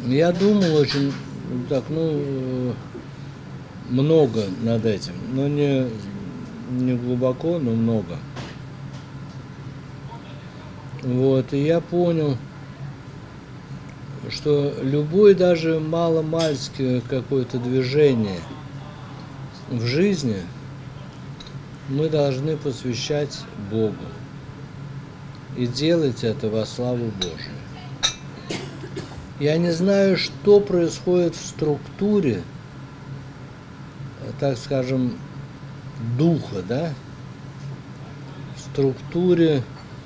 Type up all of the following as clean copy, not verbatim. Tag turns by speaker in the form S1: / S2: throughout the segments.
S1: Я думал очень так, много над этим, но не глубоко, но много. Вот, и я понял, что любое даже маломальское какое-то движение в жизни мы должны посвящать Богу и делать это во славу Божию. Я не знаю, что происходит в структуре, так скажем, духа, да, в структуре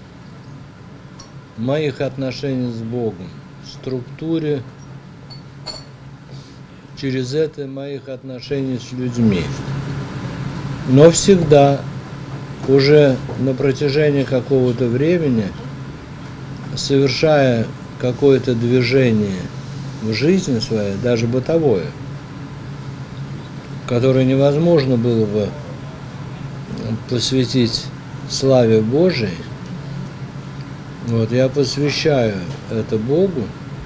S1: моих отношений с Богом, в структуре через это моих отношений с людьми. Но всегда, уже на протяжении какого-то времени, совершая какое-то движение в жизни своей, даже бытовое, которое невозможно было бы посвятить славе Божией, вот, я посвящаю это Богу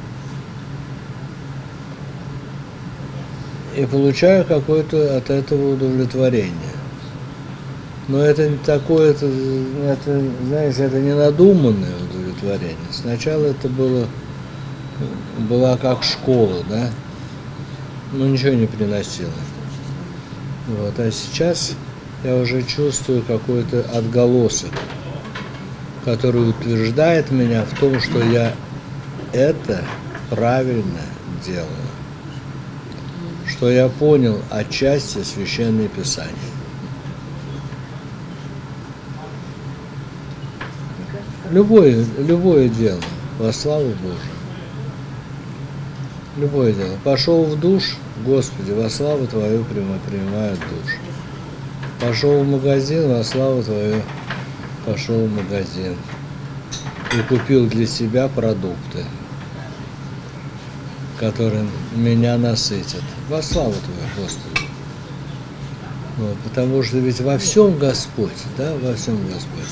S1: и получаю какое-то от этого удовлетворение. Но это такое, это, знаете, это не надуманное удовлетворение. Сначала это была как школа, да, но ничего не приносило. Вот, а сейчас я уже чувствую какой-то отголосок, который утверждает меня в том, что я это правильно делаю, что я понял отчасти Священное Писание. Любое дело во славу Божию. Любое дело. Пошел в душ, Господи, во славу Твою принимают душ. Пошел в магазин, во славу Твою пошел в магазин. И купил для себя продукты, которые меня насытят. Во славу Твою, Господи. Вот, потому что ведь во всем Господь, да, во всем Господь.